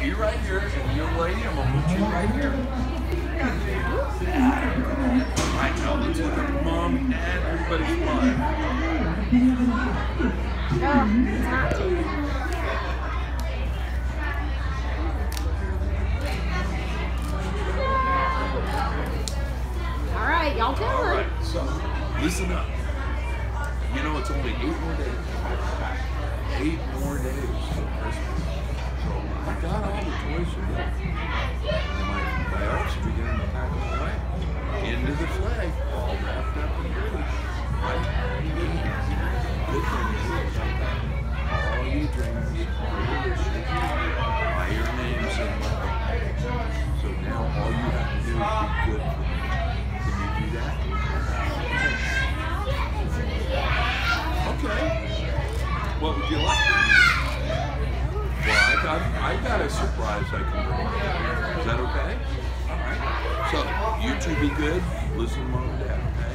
You right here, and your lady, I'm gonna put you right here. Right now, let's look at mom and everybody's smile. Oh, it's not too. All right, y'all tell All her. right, so listen up. You know, it's only 8 more days. 8 more days till Christmas. So I got all the toys you got. And my elves are beginning to pack them away. Into the sleigh, all wrapped up and ready. Right? Good things. All you dreams, all your wishes, by your names in my book. So now all you have to do is be good for me. Can you do that? Okay. What would you like? Well, I got a surprise I can bring you. Is that okay? All right. So, you two be good. Listen to mom and dad, okay?